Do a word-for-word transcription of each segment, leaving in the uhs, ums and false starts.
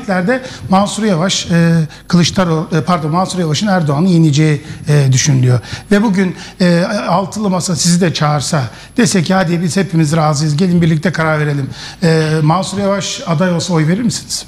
anketlerde Mansur Yavaş, e, Kılıçdaroğlu, e, pardon Mansur Yavaş'ın Erdoğan'ı yeneceği e, düşünülüyor. Ve bugün e, altılı masa sizi de çağırsa, dese ki hadi biz hepimiz razıyız, gelin birlikte karar verelim. E, Mansur Yavaş aday olsa oy verir misiniz?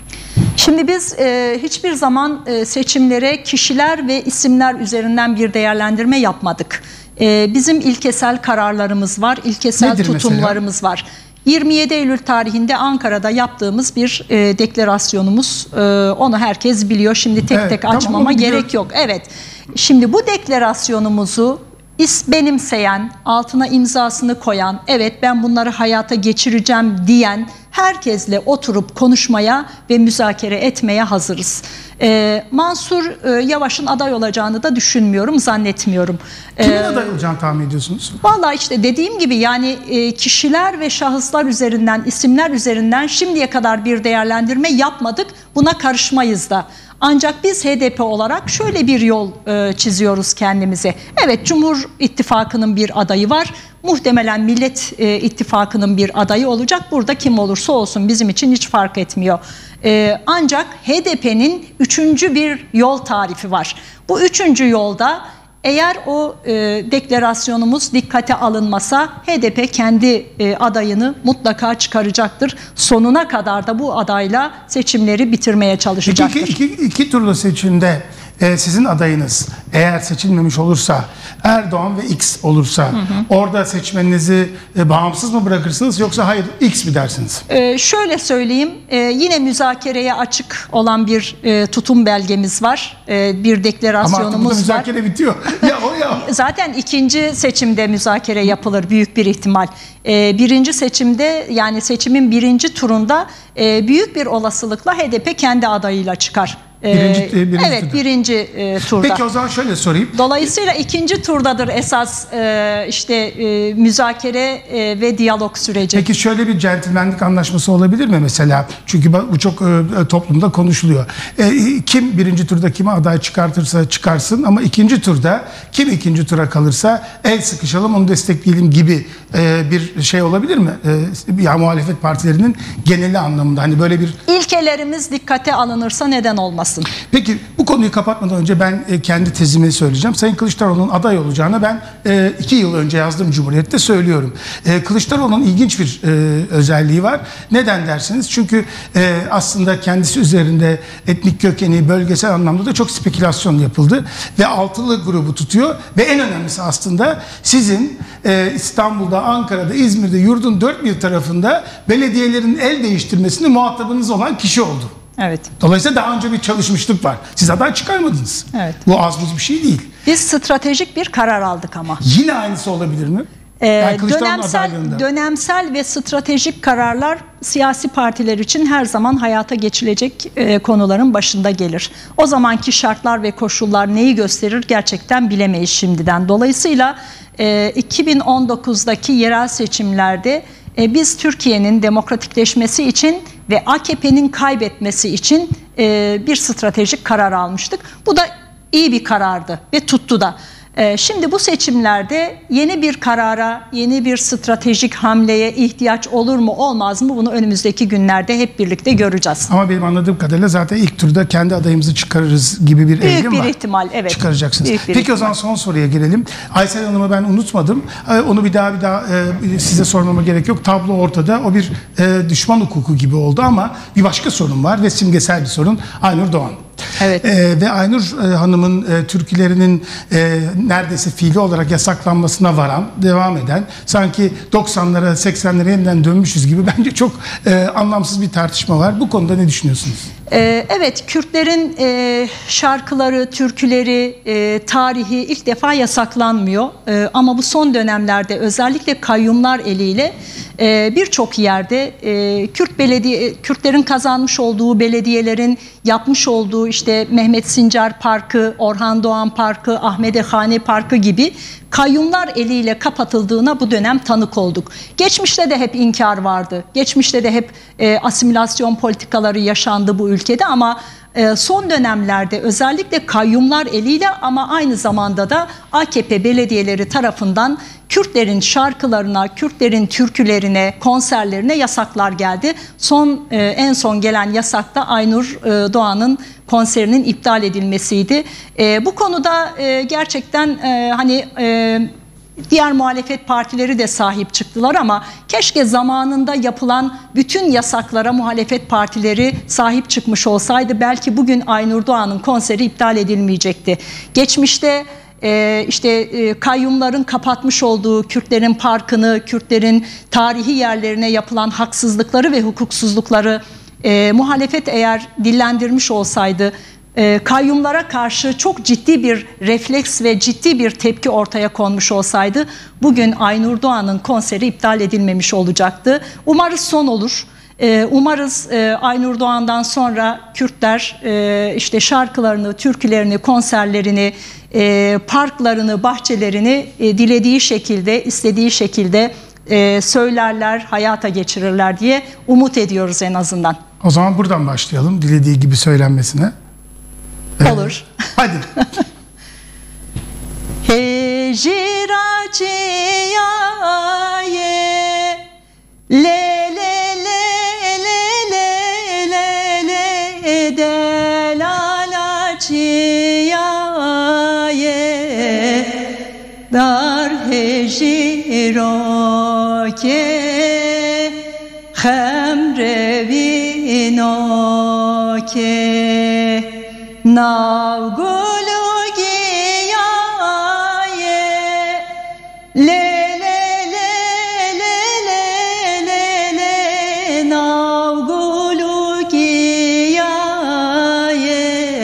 Şimdi biz e, hiçbir zaman e, seçimlere kişiler ve isimler üzerinden bir değerlendirme yapmadık. E, bizim ilkesel kararlarımız var, ilkesel Nedir tutumlarımız mesela? var. yirmi yedi Eylül tarihinde Ankara'da yaptığımız bir e, deklarasyonumuz, e, onu herkes biliyor. Şimdi tek Evet, tek tamam, açmama onu gerek yok. Evet. Şimdi bu deklarasyonumuzu is benimseyen, altına imzasını koyan, evet ben bunları hayata geçireceğim diyen herkesle oturup konuşmaya ve müzakere etmeye hazırız. Ee, Mansur e, Yavaş'ın aday olacağını da düşünmüyorum, zannetmiyorum. Kimin ee, aday olacağını tahmin ediyorsunuz? Vallahi işte dediğim gibi yani e, kişiler ve şahıslar üzerinden, isimler üzerinden şimdiye kadar bir değerlendirme yapmadık. Buna karışmayız da. Ancak biz H D P olarak şöyle bir yol e, çiziyoruz kendimize. Evet, Cumhur İttifakı'nın bir adayı var. Muhtemelen Millet e, İttifakı'nın bir adayı olacak. Burada kim olursa olsun bizim için hiç fark etmiyor. E, ancak H D P'nin üçüncü bir yol tarifi var. Bu üçüncü yolda eğer o e, deklarasyonumuz dikkate alınmasa H D P kendi e, adayını mutlaka çıkaracaktır. Sonuna kadar da bu adayla seçimleri bitirmeye çalışacaktır. İki, iki, iki, iki turlu seçimde e, sizin adayınız eğer seçilmemiş olursa, Erdoğan ve X olursa, hı hı, orada seçmeninizi e, bağımsız mı bırakırsınız yoksa hayır X mi dersiniz? E, şöyle söyleyeyim, e, yine müzakereye açık olan bir e, tutum belgemiz var, e, bir deklarasyonumuz var. Ama artık müzakere bitiyor. Ya o ya. Zaten ikinci seçimde müzakere yapılır büyük bir ihtimal. E, birinci seçimde, yani seçimin birinci turunda e, büyük bir olasılıkla H D P kendi adayıyla çıkar. Birinci, birinci evet turda. birinci e, turda. Peki o zaman şöyle sorayım. Dolayısıyla ikinci turdadır esas e, işte e, müzakere e, ve diyalog süreci. Peki şöyle bir centilmenlik anlaşması olabilir mi mesela? Çünkü bu çok e, toplumda konuşuluyor. E, kim birinci turda kime aday çıkartırsa çıkarsın ama ikinci turda kim ikinci tura kalırsa el sıkışalım onu destekleyelim gibi e, bir şey olabilir mi? E, ya muhalefet partilerinin geneli anlamında hani böyle bir... İlkelerimiz dikkate alınırsa neden olmasın? Peki bu konuyu kapatmadan önce ben e, kendi tezimi söyleyeceğim. Sayın Kılıçdaroğlu'nun aday olacağını ben e, iki yıl önce yazdığım Cumhuriyet'te söylüyorum. E, Kılıçdaroğlu'nun ilginç bir e, özelliği var. Neden dersiniz? Çünkü e, aslında kendisi üzerinde etnik kökeni, bölgesel anlamda da çok spekülasyon yapıldı. Ve altılı grubu tutuyor. Ve en önemlisi aslında sizin e, İstanbul'da, Ankara'da, İzmir'de, yurdun dört bir tarafında belediyelerin el değiştirmesinde muhatabınız olan kişi oldu. Evet. Dolayısıyla daha önce bir çalışmışlık var. Siz aday çıkarmadınız. Evet. Bu az buz bir şey değil. Biz stratejik bir karar aldık ama. Yine aynısı olabilir mi? Ee, Yani dönemsel, dönemsel ve stratejik kararlar siyasi partiler için her zaman hayata geçilecek e, konuların başında gelir. O zamanki şartlar ve koşullar neyi gösterir gerçekten bilemeyiz şimdiden. Dolayısıyla e, iki bin on dokuzdaki yerel seçimlerde e, biz Türkiye'nin demokratikleşmesi için ve A K P'nin kaybetmesi için e, bir stratejik karar almıştık. Bu da iyi bir karardı ve tuttu da. Şimdi bu seçimlerde yeni bir karara, yeni bir stratejik hamleye ihtiyaç olur mu olmaz mı bunu önümüzdeki günlerde hep birlikte göreceğiz. Ama benim anladığım kadarıyla zaten ilk turda kendi adayımızı çıkarırız gibi bir eğilim var. Büyük bir ihtimal, evet. Çıkaracaksınız. Büyük bir Peki ihtimal. O zaman son soruya girelim. Aysel Hanım'ı ben unutmadım. Onu bir daha bir daha size sormama gerek yok. Tablo ortada. O bir düşman hukuku gibi oldu ama bir başka sorun var ve simgesel bir sorun. Aynur Doğan. Evet. Ee, ve Aynur e, Hanım'ın e, türkülerinin e, neredeyse fiili olarak yasaklanmasına varan, devam eden, sanki doksanlara seksenlere yeniden dönmüşüz gibi bence çok e, anlamsız bir tartışma var. Bu konuda ne düşünüyorsunuz? Ee, evet, Kürtlerin e, şarkıları, türküleri, e, tarihi ilk defa yasaklanmıyor. E, ama bu son dönemlerde özellikle kayyumlar eliyle e, birçok yerde e, Kürt belediye, Kürtlerin kazanmış olduğu belediyelerin yapmış olduğu işte Mehmet Sincar Parkı, Orhan Doğan Parkı, Ahmedihane Parkı gibi kayyumlar eliyle kapatıldığına bu dönem tanık olduk. Geçmişte de hep inkar vardı. Geçmişte de hep e, asimilasyon politikaları yaşandı bu ülkede ama e, son dönemlerde özellikle kayyumlar eliyle ama aynı zamanda da A K P belediyeleri tarafından Kürtlerin şarkılarına, Kürtlerin türkülerine, konserlerine yasaklar geldi. Son e, en son gelen yasakta Aynur e, Doğan'ın konserinin iptal edilmesiydi. E, bu konuda e, gerçekten e, hani e, diğer muhalefet partileri de sahip çıktılar ama keşke zamanında yapılan bütün yasaklara muhalefet partileri sahip çıkmış olsaydı belki bugün Aynur Doğan'ın konseri iptal edilmeyecekti. Geçmişte Ee, işte e, kayyumların kapatmış olduğu Kürtlerin parkını, Kürtlerin tarihi yerlerine yapılan haksızlıkları ve hukuksuzlukları e, muhalefet eğer dillendirmiş olsaydı, e, kayyumlara karşı çok ciddi bir refleks ve ciddi bir tepki ortaya konmuş olsaydı bugün Aynur Doğan'ın konseri iptal edilmemiş olacaktı. Umarız son olur. Umarız Aynur Doğan'dan sonra Kürtler işte şarkılarını, türkülerini, konserlerini, parklarını, bahçelerini dilediği şekilde, istediği şekilde söylerler, hayata geçirirler diye umut ediyoruz en azından. O zaman buradan başlayalım, dilediği gibi söylenmesine. Olur. Hadi. Hejiraciyaye le le le dar hejiroke khemrevinoke navgulugiyaye le le le le le le le navgulugiyaye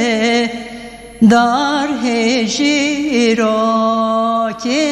dar hejiroke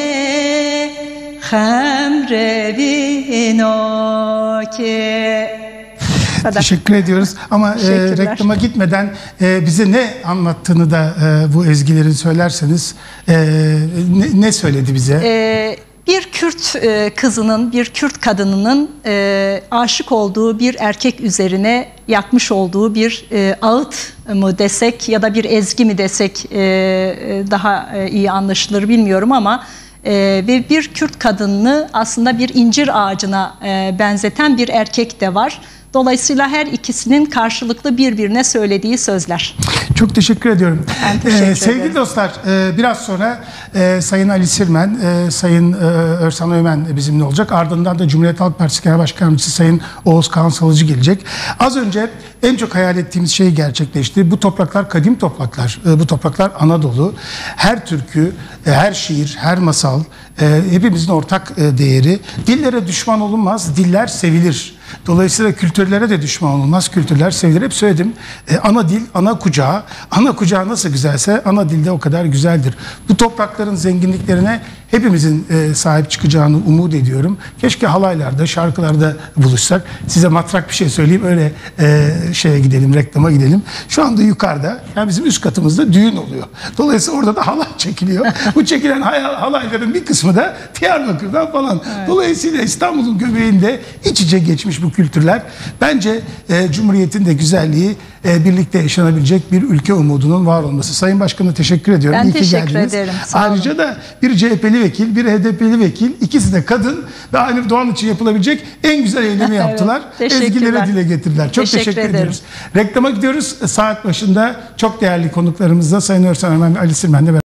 khemrevinoke. Teşekkür ediyoruz ama e, reklama gitmeden e, bize ne anlattığını da e, bu ezgilerin söylerseniz e, ne, ne söyledi bize? Ee, bir Kürt e, kızının, bir Kürt kadınının e, aşık olduğu bir erkek üzerine yakmış olduğu bir e, ağıt mı desek ya da bir ezgi mi desek e, daha e, iyi anlaşılır bilmiyorum ama e, ve bir Kürt kadınını aslında bir incir ağacına e, benzeten bir erkek de var. Dolayısıyla her ikisinin karşılıklı birbirine söylediği sözler. Çok teşekkür ediyorum. Ben teşekkür ee, sevgili ederim. Dostlar, e, biraz sonra e, Sayın Ali Sirmen, e, Sayın e, Örsan Ömen bizimle olacak. Ardından da Cumhuriyet Halk Partisi Genel Başkanımızı Sayın Oğuz Kağan Salıcı gelecek. Az önce en çok hayal ettiğimiz şey gerçekleşti. Bu topraklar kadim topraklar. E, bu topraklar Anadolu. Her türkü, e, her şiir, her masal e, hepimizin ortak e, değeri. Dillere düşman olunmaz, diller sevilir. Dolayısıyla kültürlere de düşman olunmaz, kültürler sevilir. Hep söyledim, e, ana dil, ana kucağı, ana kucağı nasıl güzelse ana dilde o kadar güzeldir. Bu toprakların zenginliklerine hepimizin e, sahip çıkacağını umut ediyorum. Keşke halaylarda, şarkılarda buluşsak. Size matrak bir şey söyleyeyim, öyle e, şeye gidelim, reklama gidelim. Şu anda yukarıda, yani bizim üst katımızda düğün oluyor. Dolayısıyla orada da halay çekiliyor. Bu çekilen halayların bir kısmı da Diyarbakır'dan falan. Evet. Dolayısıyla İstanbul'un göbeğinde iç içe geçmiş bu kültürler. Bence e, Cumhuriyet'in de güzelliği e, birlikte yaşanabilecek bir ülke umudunun var olması. Sayın Başkan'a teşekkür ediyorum. Ben İyi teşekkür ki geldiniz. ederim. Ayrıca da bir C H P'li vekil, bir H D P'li vekil, ikisi de kadın ve Aynur Doğan için yapılabilecek en güzel eylemi yaptılar. Evet, ezgileri dile getirdiler. Çok teşekkür, teşekkür ediyoruz. Reklama gidiyoruz. Saat başında çok değerli konuklarımızla Sayın Örsan Ömen ve Ali Sirmen'le beraber.